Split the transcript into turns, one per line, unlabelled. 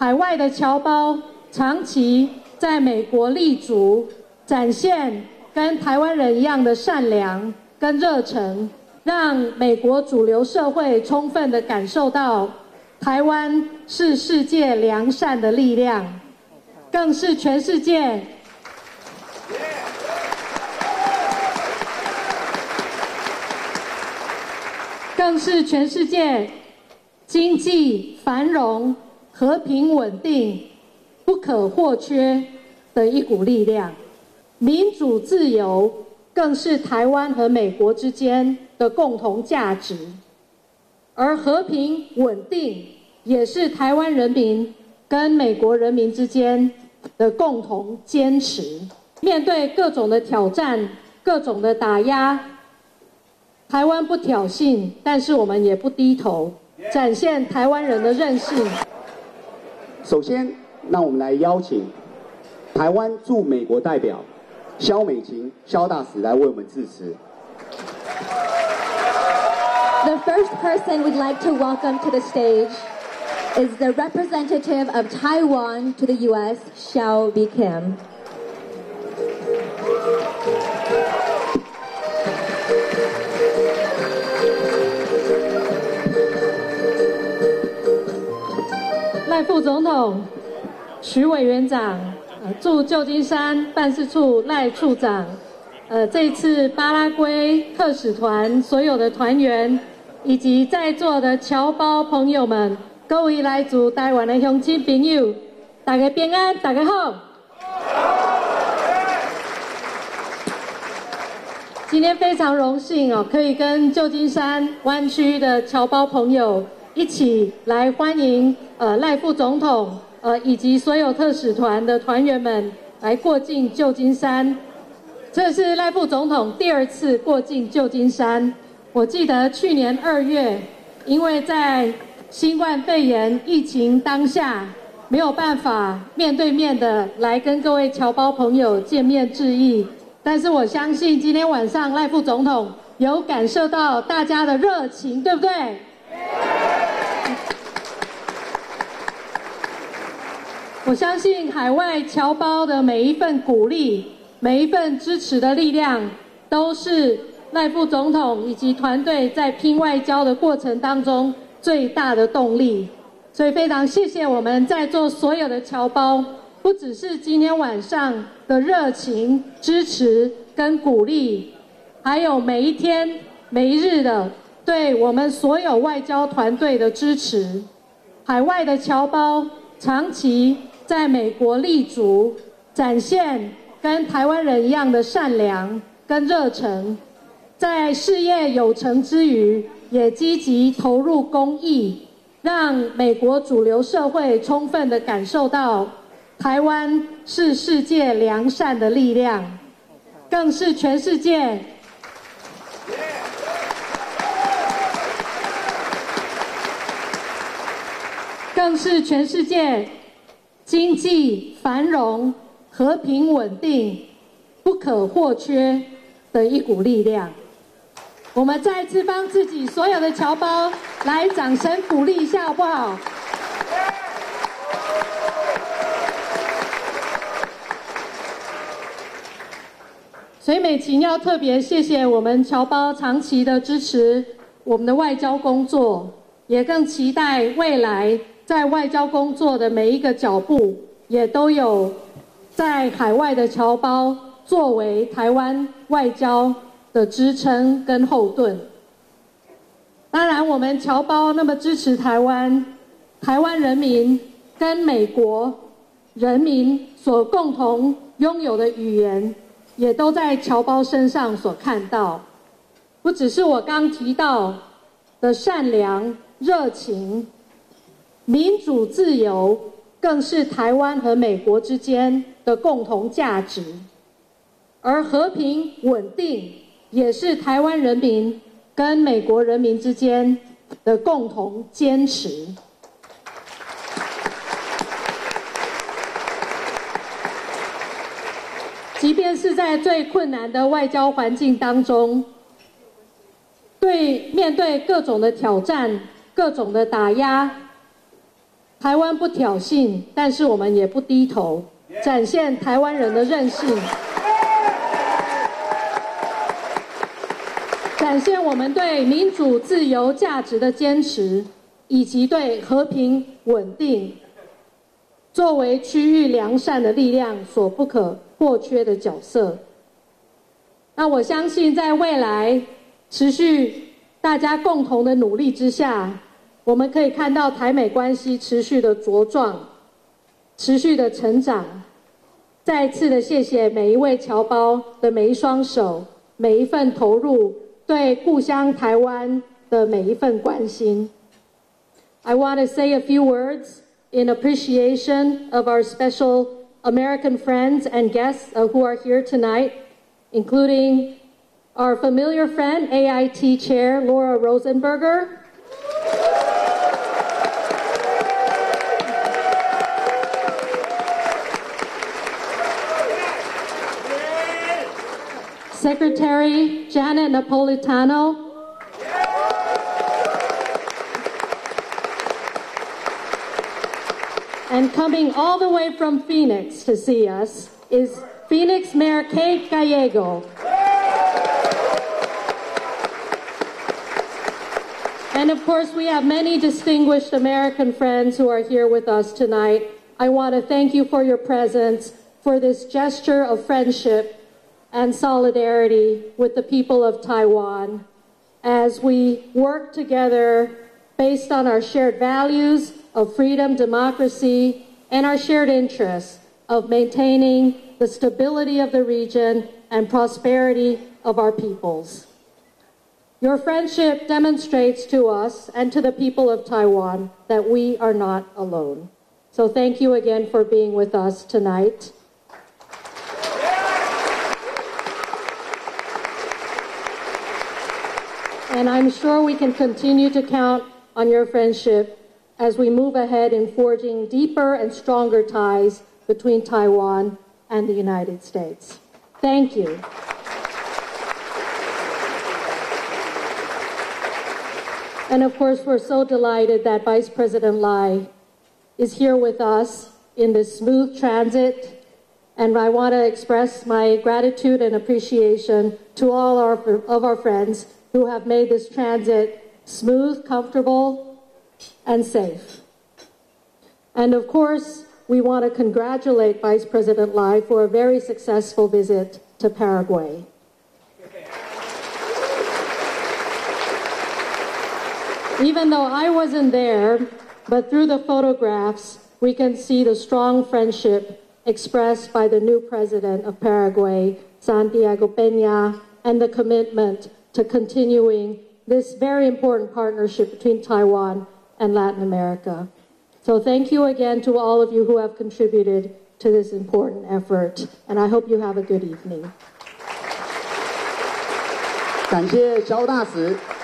海外的侨胞长期在美国立足，展现跟台湾人一样的善良跟热忱，让美国主流社会充分的感受到台湾是世界良善的力量，更是全世界经济繁荣、和平稳定不可或缺的一股力量。民主自由更是台湾和美国之间的共同价值，而和平稳定也是台湾人民跟美国人民之间的共同坚持。面对各种的挑战、各种的打压，台湾不挑衅，但是我们也不低头，展现台湾人的韧性。
首先，让我们来邀请台湾驻美国代表萧美琴萧大使来为我们致辞。
The first person we'd like to welcome to the stage is the representative of Taiwan to the U.S., Xiao B. Kim.
赖副总统、徐委员长、驻旧金山办事处赖处长，这一次巴拉圭特使团所有的团员，以及在座的侨胞朋友们，各位来自台湾的乡亲朋友，大家平安，大家好。今天非常荣幸可以跟旧金山湾区的侨胞朋友一起来欢迎赖副总统以及所有特使团的团员们来过境旧金山。这是赖副总统第2次过境旧金山。我记得去年2月，因为在新冠肺炎疫情当下，没有办法面对面的来跟各位侨胞朋友见面致意。但是我相信今天晚上赖副总统有感受到大家的热情，对不对？我相信海外侨胞的每一份鼓励、每一份支持的力量，都是赖副总统以及团队在拼外交的过程当中最大的动力。所以非常谢谢我们在座所有的侨胞，不只是今天晚上的热情、支持跟鼓励，还有每一天、每一日的对我们所有外交团队的支持。海外的侨胞长期在美国立足，展现跟台湾人一样的善良跟热忱，在事业有成之余，也积极投入公益，让美国主流社会充分的感受到台湾是世界良善的力量，更是全世界经济繁荣、和平稳定不可或缺的一股力量。我们再次帮自己所有的侨胞来掌声鼓励一下，好不好？所以美琴要特别谢谢我们侨胞长期的支持我们的外交工作，也更期待未来在外交工作的每一个脚步，也都有在海外的侨胞作为台湾外交的支撑跟后盾。当然我们侨胞那么支持台湾，台湾人民跟美国人民所共同拥有的语言，也都在侨胞身上所看到。不只是我刚提到的善良、热情、民主自由，更是台湾和美国之间的共同价值，而和平稳定也是台湾人民跟美国人民之间的共同坚持。即便是在最困难的外交环境当中，面对各种的挑战、各种的打压， 台湾不挑衅，但是我们也不低头，展现台湾人的韧性，展现我们对民主自由价值的坚持，以及对和平稳定作为区域良善的力量所不可或缺的角色。那我相信在未来持续大家共同的努力之下，我们可以看到台美关系持续的茁壮，持续的成长。再一次的谢谢每一位侨胞的每一双手，每一份投入，对故乡台湾的每一份关心。I want to say a few words in appreciation of our special American friends and guests who are here tonight, including our familiar friend, AIT Chair Laura Rosenberger, Secretary Janet Napolitano, and coming all the way from Phoenix to see us is Phoenix Mayor Kate Gallego. And of course, we have many distinguished American friends who are here with us tonight. I want to thank you for your presence, for this gesture of friendship and solidarity with the people of Taiwan as we work together based on our shared values of freedom, democracy, and our shared interests of maintaining the stability of the region and prosperity of our peoples. Your friendship demonstrates to us and to the people of Taiwan that we are not alone. So thank you again for being with us tonight. And I'm sure we can continue to count on your friendship as we move ahead in forging deeper and stronger ties between Taiwan and the United States. Thank you. And of course, we're so delighted that Vice President Lai is here with us in this smooth transit. And I want to express my gratitude and appreciation to all of our friends who have made this transit smooth, comfortable, and safe. And of course, we want to congratulate Vice President Lai for a very successful visit to Paraguay. Even though I wasn't there, but through the photographs, we can see the strong friendship expressed by the new president of Paraguay, Santiago Peña, and the commitment to continuing this very important partnership between Taiwan and Latin America. So thank you again to all of you who have contributed to this important effort, and I hope you have a good evening.
感谢肖大使。